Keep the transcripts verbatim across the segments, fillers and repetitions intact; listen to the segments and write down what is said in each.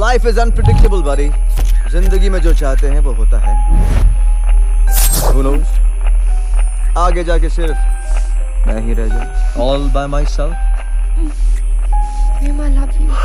Life is unpredictable, buddy. जिंदगी में जो चाहते हैं वो होता है. Who knows? आगे जाके सिर्फ मैं ही रह जाऊं. All by myself. Veena, I love you.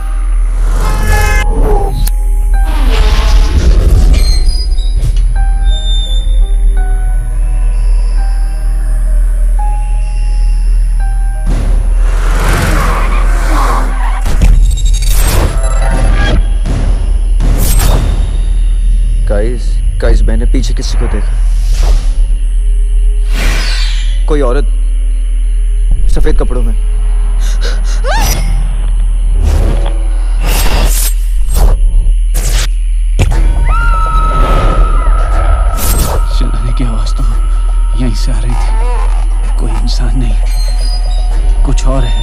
Guys, guys मैंने पीछे किसी को देखा. कोई औरत सफेद कपड़ों में. चिल्लाने की आवाज तो यहीं से आ रही थी. कोई इंसान नहीं, कुछ और है.